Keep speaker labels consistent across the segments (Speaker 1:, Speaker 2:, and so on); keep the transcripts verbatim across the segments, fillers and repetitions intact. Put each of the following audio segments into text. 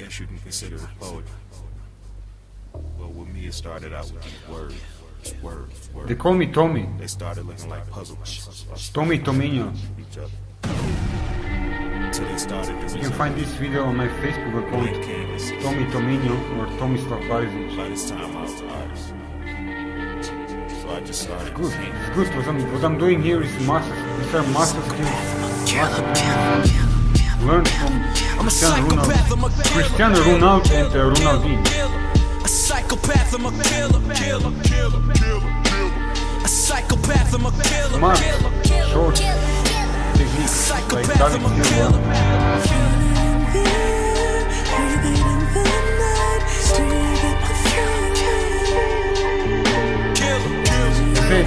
Speaker 1: guess you can consider it poetry. Well, with me, it started out with these words. Words, words.
Speaker 2: They call me Tommy.
Speaker 1: They started looking like puzzles.
Speaker 2: Tommy Tominho.
Speaker 1: Each other. Until they started to
Speaker 2: You can find this video on my Facebook account, Tommy Tominho or Tomislav Barizic.
Speaker 1: By this time, I was an artist. So I just started.
Speaker 2: Good, it's good. What I'm, what I'm doing here is master. These are master skills. Master skills. Learn from Cristiano Ronaldo, Cristiano Ronaldo and uh, Ronaldinho.
Speaker 3: A psychopath, I'm a killer, killer, killer, killer. A psychopath, I'm a killer,
Speaker 2: Smart,
Speaker 3: killer,
Speaker 2: short techniques like David Silva. I say,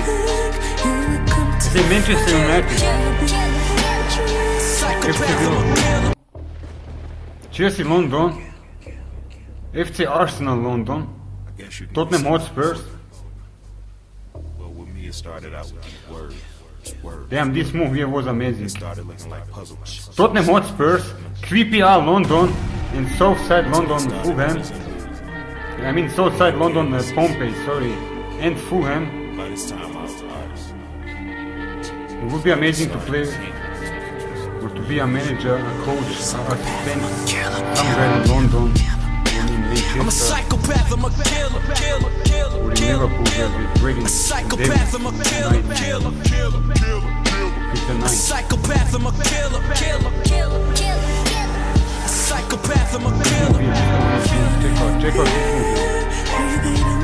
Speaker 2: I say Manchester United, F C Liverpool, Chelsea London, F C Arsenal London, Tottenham Hotspurs.
Speaker 1: Well, with me, it started out with these words. Words.
Speaker 2: Damn, this move here was amazing.
Speaker 1: It started looking like puzzles.
Speaker 2: Tottenham Hotspurs, Q P R London, and Southside London Fulham. I mean Southside London uh, Pompey, sorry, and Fulham.
Speaker 1: By this time, I was an artist.
Speaker 2: It would be amazing to play or to be a manager, a coach, a assistant somewhere in London, or in
Speaker 3: I'm a
Speaker 2: Manchester,
Speaker 3: psychopath, I'm a killer, killer, killer,
Speaker 2: or in Liverpool where we're trading
Speaker 3: a psychopath, I'm a killer, killer, killer,
Speaker 2: with the
Speaker 3: a
Speaker 2: night.
Speaker 3: psychopath, I'm a killer, killer, killer, a psychopath, I'm a killer.
Speaker 2: Check out, check out this movie.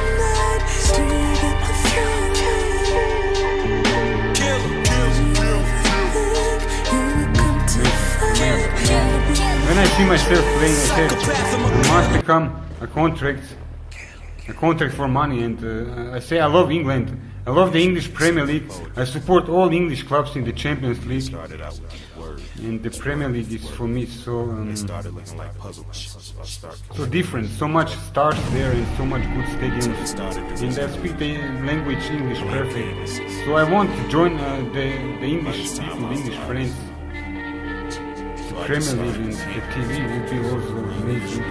Speaker 2: When I see myself playing, I said, I must become a contract, a contract for money. And uh, I say, I love England. I love the English Premier League. I support all English clubs in the Champions League.
Speaker 1: Started out with these words.
Speaker 2: And the Premier League is for me so um,
Speaker 1: It started looking like puzzles.
Speaker 2: so different. So much stars there and so much good stadiums. And I speak the language English perfect. So I want to join uh, the, the English people, the English friends. The Premier League and the T V would be also amazing.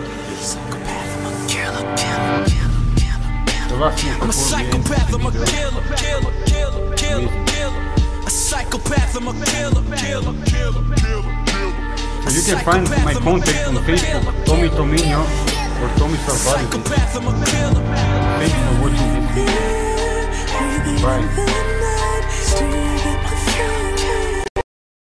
Speaker 2: The last move
Speaker 3: I'm a psychopath, I'm a killer, killer, killer, killer, killer. A psychopath, I'm a killer, killer, killer, killer.
Speaker 2: So you can find my contact on Facebook, Tommy Tominho or Tomislav Barizic.
Speaker 3: Psychopath, I'm a killer.
Speaker 2: Thanks for watching this video. Bye.